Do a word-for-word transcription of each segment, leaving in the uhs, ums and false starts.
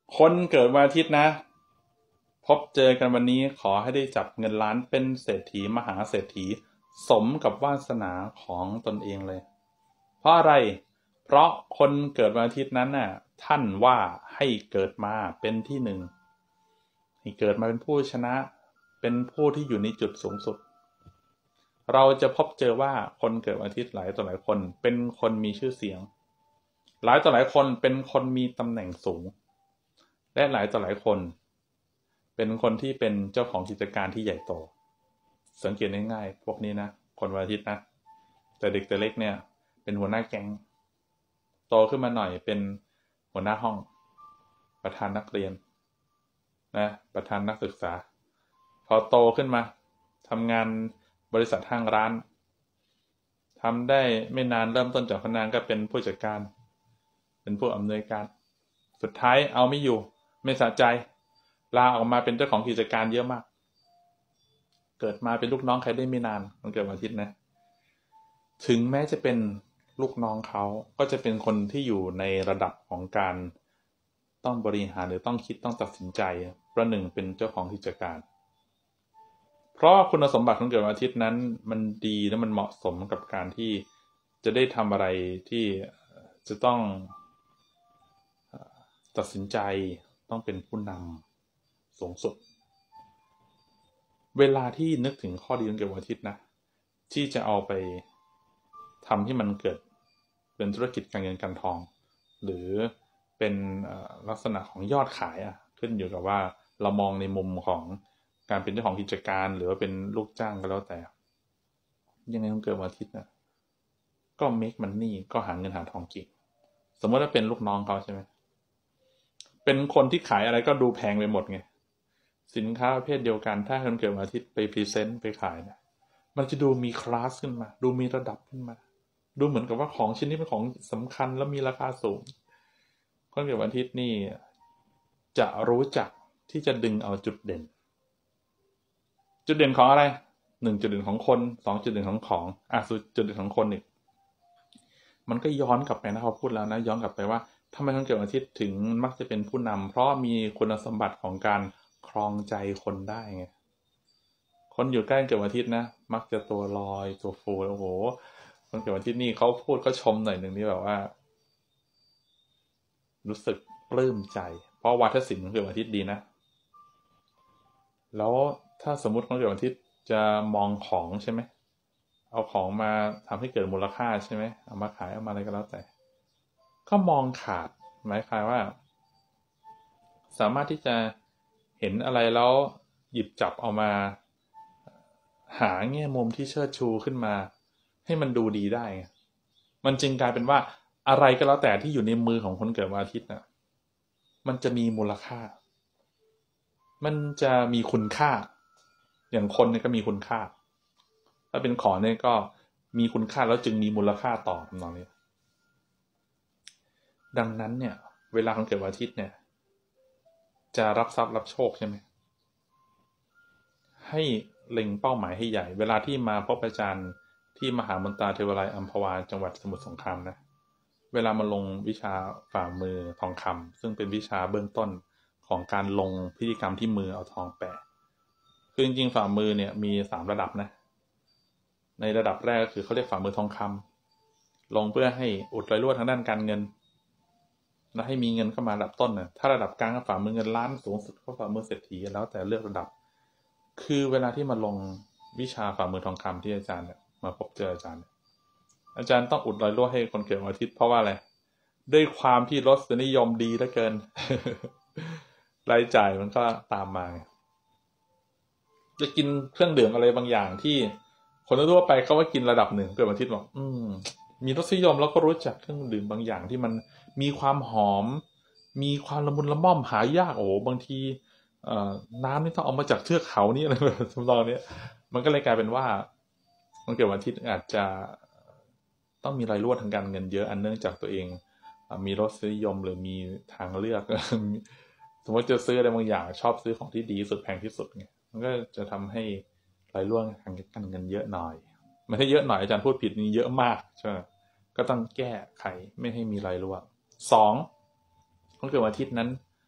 คนเกิดวันอาทิตย์นะพบเจอกันวันนี้ขอให้ได้จับเงินล้านเป็นเศรษฐีมหาเศรษฐีสมกับวาสนาของตนเองเลยเพราะอะไรเพราะคนเกิดวันอาทิตย์นั้นน่ะท่านว่าให้เกิดมาเป็นที่หนึ่งให้เกิดมาเป็นผู้ชนะเป็นผู้ที่อยู่ในจุดสูงสุดเราจะพบเจอว่าคนเกิดวันอาทิตย์หลายต่อหลายคนเป็นคนมีชื่อเสียงหลายต่อหลายคนเป็นคนมีตำแหน่งสูงและหลายต่อหลายคนเป็นคนที่เป็นเจ้าของกิจการที่ใหญ่โตสังเกตง่ายๆพวกนี้นะคนวันอาทิตย์นะแต่เด็กแต่เล็กเนี่ยเป็นหัวหน้าแก๊งโตขึ้นมาหน่อยเป็นหัวหน้าห้องประธานนักเรียนนะประธานนักศึกษาพอโตขึ้นมาทำงานบริษัทห้างร้านทำได้ไม่นานเริ่มต้นจากพนักงานก็เป็นผู้จัดการเป็นผู้อำนวยการสุดท้ายเอาไม่อยู่ไม่สะใจลาออกมาเป็นเจ้าของกิจการเยอะมากเกิดมาเป็นลูกน้องใครได้ไม่นานมันเกิดวันอาทิตย์นะถึงแม้จะเป็นลูกน้องเขาก็จะเป็นคนที่อยู่ในระดับของการต้องบริหารหรือต้องคิดต้องตัดสินใจประหนึ่งเป็นเจ้าของกิจการเพราะคุณสมบัติของเกิดวันอาทิตย์นั้นมันดีและมันเหมาะสมกับการที่จะได้ทำอะไรที่จะต้องตัดสินใจต้องเป็นผู้นำสูงสุดเวลาที่นึกถึงข้อดีของเกิดวันอาทิตย์นะที่จะเอาไปทำให้มันเกิดเป็นธุรกิจการเงินการทองหรือเป็นลักษณะของยอดขายอ่ะขึ้นอยู่กับว่าเรามองในมุมของการเป็นเจ้าของกิจการหรือว่าเป็นลูกจ้างก็แล้วแต่ยังไงต้องเกิดวันอาทิตย์นะก็ make money ก็หาเงินหาทองเก่งสมมติว่าเป็นลูกน้องเขาใช่ไหมเป็นคนที่ขายอะไรก็ดูแพงไปหมดไงสินค้าประเภทเดียวกันถ้าคนเกิดวันอาทิตย์ไปพรีเซนต์ไปขายนะมันจะดูมีคลาสขึ้นมาดูมีระดับขึ้นมาดูเหมือนกับว่าของชิ้นนี้เป็นของสำคัญและมีราคาสูงคนเกิดวันอาทิตย์นี่จะรู้จักที่จะดึงเอาจุดเด่นจุดเด่นของอะไรหนึ่งจุดเด่นของคนสองจุดเด่นของของอ่ะจุดเด่นของคนอีกมันก็ย้อนกลับไปนะเขาพูดแล้วนะย้อนกลับไปว่าทำไมคนเกิดวันอาทิตย์ถึงมักจะเป็นผู้นำเพราะมีคุณสมบัติของการครองใจคนได้ไงคนอยู่ใกล้เกิดวันอาทิตย์นะมักจะตัวลอยตัวฟูโอ้โหคนเกิดวันอาทิตย์นี่เขาพูดก็ชมหน่อยหนึ่งนี่แบบว่ารู้สึกปลื้มใจเพราะวาทศิลป์ของเกิดวันอาทิตย์ดีนะแล้วถ้าสมมุติคนเกิดวันอาทิตย์จะมองของใช่ไหมเอาของมาทำให้เกิดมูลค่าใช่ไหมเอามาขายเอามาอะไรก็แล้วแต่ก็มองขาดหมายความว่าสามารถที่จะเห็นอะไรแล้วหยิบจับเอามาหาแง่มุมที่เชิดชูขึ้นมาให้มันดูดีได้มันจึงกลายเป็นว่าอะไรก็แล้วแต่ที่อยู่ในมือของคนเกิดวันอาทิตย์น่ะมันจะมีมูลค่ามันจะมีคุณค่าอย่างคนเนี่ยก็มีคุณค่าถ้าเป็นของเนี่ยก็มีคุณค่าแล้วจึงมีมูลค่าต่อทำนองนี้ดังนั้นเนี่ยเวลาคนเกิดวันอาทิตย์เนี่ยจะรับทรัพย์รับโชคใช่ไหมให้เล็งเป้าหมายให้ใหญ่เวลาที่มาพบอาจารย์ที่มหามนตราเทวาลัยอัมพวาจังหวัดสมุทรสงครามนะเวลามาลงวิชาฝ่ามือทองคำซึ่งเป็นวิชาเบื้องต้นของการลงพิธีกรรมที่มือเอาทองแปะคือจริงๆฝ่ามือเนี่ยมีสามระดับนะในระดับแรกก็คือเขาเรียกฝ่ามือทองคำลงเพื่อให้อุดรอยรั่วทางด้านการเงินและให้มีเงินเข้ามาระดับต้นนะถ้าระดับกลางก็ฝ่ามือเงินล้านสูงสุดก็ฝ่ามือเศรษฐีแล้วแต่เลือกระดับคือเวลาที่มาลงวิชาฝ่ามือทองคำที่อาจารย์เนี่ยมาพบเจออาจารย์อาจารย์ต้องอุดรอยรั่วให้คนเกิดวันอาทิตย์เพราะว่าอะไรด้วยความที่รสนิยมดีเหลือเกิน รายจ่ายมันก็ตามมาจะกินเครื่องดื่มอะไรบางอย่างที่คนทั่วไปเขาว่ากินระดับหนึ่งเกิดวันอาทิตย์บอกอืมมีรสนิยมแล้วก็รู้จักเครื่องดื่มบางอย่างที่มันมีความหอมมีความละมุนละม่อมหายากโอ้บางทีน้ำนี่ต้องเอามาจากเทือกเขานี่อะไรแบบสำนองนี้มันก็เลยกลายเป็นว่าคนเกิดวันอาทิตย์อาจจะต้องมีรายรั่วทางการเงินเยอะอันเนื่องจากตัวเองมีรสนิยมหรือมีทางเลือกสมมติจะซื้ออะไรบางอย่างชอบซื้อของที่ดีสุดแพงที่สุดไงมันก็จะทำให้รายรั่วทางการเงินเยอะหน่อยไม่ใช่เยอะหน่อยอาจารย์พูดผิดนี่เยอะมากใช่ไหมก็ต้องแก้ไขไม่ให้มีรายรั่วสองคนเกิดวันอาทิตย์นั้น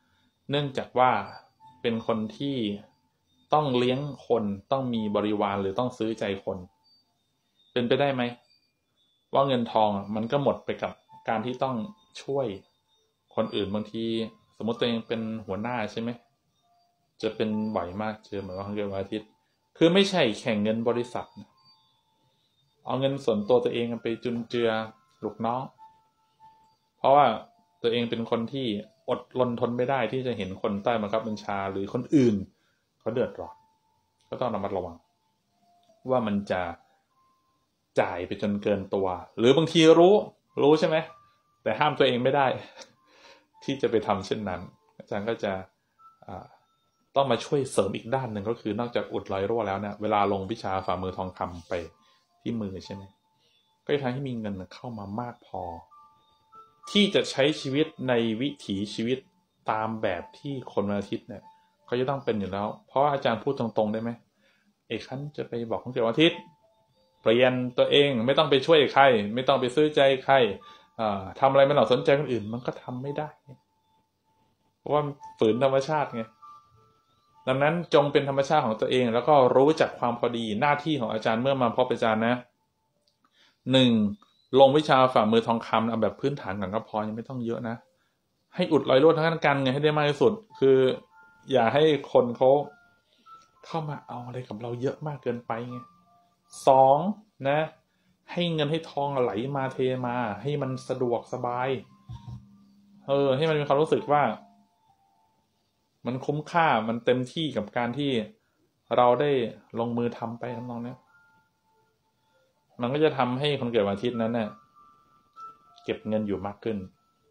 เนื่องจากว่าเป็นคนที่ต้องเลี้ยงคนต้องมีบริวารหรือต้องซื้อใจคนเป็นไปได้ไหมว่าเงินทองมันก็หมดไปกับการที่ต้องช่วยคนอื่นบางทีสมมติตัวเองเป็นหัวหน้าใช่ไหมจะเป็นบ่อยมากเจอเหมือนว่าเกิดวันอาทิตย์คือไม่ใช่แข่งเงินบริษัทเอาเงินส่วนตัวตัวเองไปจุนเจือลูกน้องเพราะว่าตัวเองเป็นคนที่อดรนทนไม่ได้ที่จะเห็นคนใต้บังคับบัญชาหรือคนอื่นเขาเดือดร้อนก็ต้องระมัดระวังว่ามันจะจ่ายไปจนเกินตัวหรือบางทีรู้รู้ใช่ไหมแต่ห้ามตัวเองไม่ได้ที่จะไปทำเช่นนั้นอาจารย์ก็จะต้องมาช่วยเสริมอีกด้านหนึ่งก็คือนอกจากอุดรอยรั่วแล้วเนี่ยเวลาลงวิชาฝ่ามือทองคำไปที่มือใช่ไหมก็จะทำให้มีเงินเข้ามามากพอที่จะใช้ชีวิตในวิถีชีวิตตามแบบที่คนวันอาทิตย์เนี่ยเขาจะต้องเป็นอยู่แล้วเพราะอาจารย์พูดตรงๆได้ไหมเอกขันจะไปบอกของเกี่ยววันอาทิตย์เปลี่ยนตัวเองไม่ต้องไปช่วยใครไม่ต้องไปซื้อใจใครทำอะไรไม่ต้องสนใจคนอื่นมันก็ทำไม่ได้เพราะว่าฝืนธรรมชาติไงดังนั้นจงเป็นธรรมชาติของตัวเองแล้วก็รู้จักความพอดีหน้าที่ของอาจารย์เมื่อมาพบอาจารย์นะหนึ่งลงวิชาฝ่ามือทองคำเอาแบบพื้นฐานก่อนก็พอยังไม่ต้องเยอะนะให้อุดรอยรั่วทางด้านการเงินให้ได้มากที่สุดคืออย่าให้คนเขาเข้ามาเอาอะไรกับเราเยอะมากเกินไปไงสองนะให้เงินให้ทองไหลมาเทมาให้มันสะดวกสบายเออให้มันมีความรู้สึกว่ามันคุ้มค่ามันเต็มที่กับการที่เราได้ลงมือทำไปทั้งน้องเนี้ยมันก็จะทำให้คนเกิดวันอาทิตย์นั้นเนี่ยเก็บเงินอยู่มากขึ้น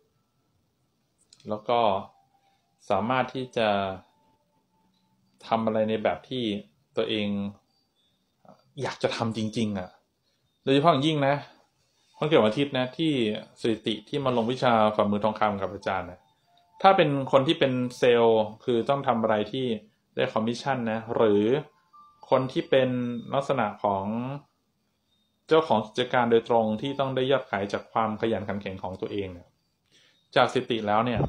แล้วก็สามารถที่จะทำอะไรในแบบที่ตัวเองอยากจะทำจริงๆอ่ะโดยเฉพาะอย่างยิ่งนะคนเกิดวันอาทิตย์นะที่สถิติที่มาลงวิชาฝ่ามือทองคำกับอาจารย์นะถ้าเป็นคนที่เป็นเซลล์คือต้องทำอะไรที่ได้คอมมิชชั่นนะหรือคนที่เป็นลักษณะของเจ้าของกิจการโดยตรงที่ต้องได้ยอดขายจากความขยันขันแข็งของตัวเองเนี่ยจากสถิติแล้วเนี่ย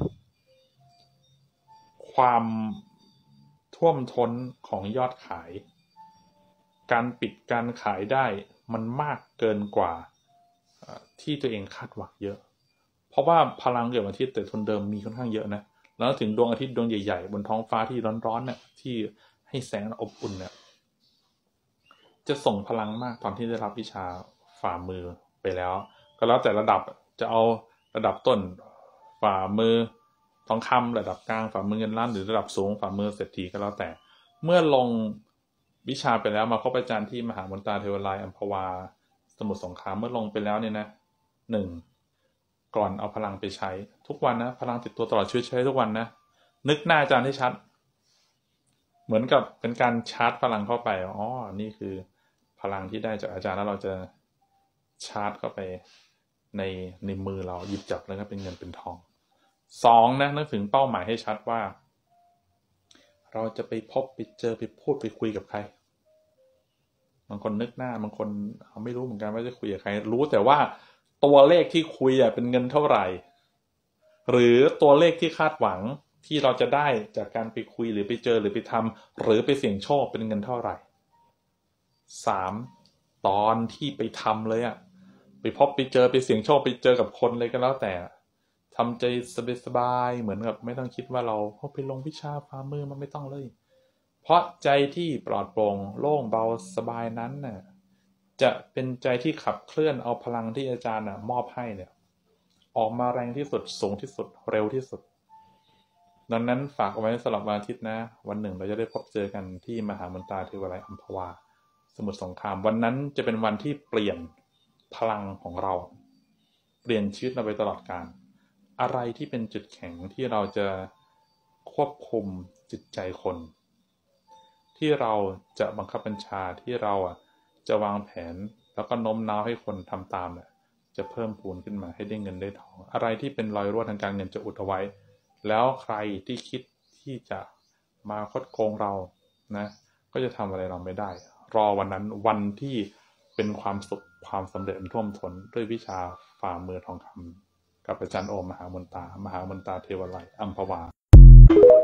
ความท่วมท้นของยอดขายการปิดการขายได้มันมากเกินกว่าที่ตัวเองคาดหวังเยอะเพราะว่าพลังเกิดวันอาทิตย์แต่ทุนเดิมมีค่อนข้างเยอะนะแล้วถึงดวงอาทิตย์ดวงใหญ่ๆบนท้องฟ้าที่ร้อนๆเนี่ยที่ให้แสงอบอุ่นเนี่ยจะส่งพลังมากตอนที่ได้รับวิชาฝ่ามือไปแล้วก็แล้วแต่ระดับจะเอาระดับต้นฝ่ามือทองคำระดับกลางฝ่ามือเงินล้านหรือระดับสูงฝ่ามือเศรษฐีก็แล้วแต่เมื่อลงวิชาไปแล้วมาพบอาจารย์ที่มหามนตราเทวไลยอัมพวาสมุทรสงครามเมื่อลงไปแล้วเนี่ยนะหนึ่งก่อนเอาพลังไปใช้ทุกวันนะพลังติดตัวตลอดชีวิตใช้ทุกวันนะนึกหน้าอาจารย์ให้ชัดเหมือนกับเป็นการชาร์จพลังเข้าไปอ๋อนี่คือพลังที่ได้จากอาจารย์แล้วเราจะชาร์จเข้าไปในในมือเราหยิบจับแล้วก็เป็นเงินเป็นทองสองนะนึกถึงเป้าหมายให้ชัดว่าเราจะไปพบไปเจอไปพูดไปคุยกับใครบางคนนึกหน้าบางคนเขาไม่รู้เหมือนกันว่าจะคุยกับใครรู้แต่ว่าตัวเลขที่คุยอ่ะเป็นเงินเท่าไหร่หรือตัวเลขที่คาดหวังที่เราจะได้จากการไปคุยหรือไปเจอหรือไปทำหรือไปเสี่ยงโชคเป็นเงินเท่าไหร่สามตอนที่ไปทำเลยอ่ะไปพบไปเจอไปเสี่ยงโชคไปเจอกับคนเลยก็แล้วแต่ทำใจสบายๆเหมือนกับไม่ต้องคิดว่าเราไปลงวิชาฝ่ามือมันไม่ต้องเลยเพราะใจที่ปลอดโปร่งโล่งเบาสบายนั้นน่ะจะเป็นใจที่ขับเคลื่อนเอาพลังที่อาจารย์น่ะมอบให้เนี่ยออกมาแรงที่สุดสูงที่สุดเร็วที่สุดดังนั้นฝากเอาไว้สำหรับวันอาทิตย์นะวันหนึ่งเราจะได้พบเจอกันที่มหามนตราเทวไลยอัมพวาสมุทรสงครามวันนั้นจะเป็นวันที่เปลี่ยนพลังของเราเปลี่ยนชีวิตเราไปตลอดกาลอะไรที่เป็นจุดแข็งที่เราจะควบคุมจิตใจคนที่เราจะบังคับบัญชาที่เราอ่ะจะวางแผนแล้วก็โน้มน้าวให้คนทำตามเนี่ยจะเพิ่มพูนขึ้นมาให้ได้เงินได้ทองอะไรที่เป็นรอยรั่วทางการเงินจะอุดเอาไว้แล้วใครที่คิดที่จะมาคดโกงเรานะก็จะทำอะไรเราไม่ได้รอวันนั้นวันที่เป็นความสุขความสำเร็จท่วมท้นด้วยวิชาฝ่ามือทองคำกับอาจารย์โอมมหามนตามหามนตาเทวไลยอัมพวา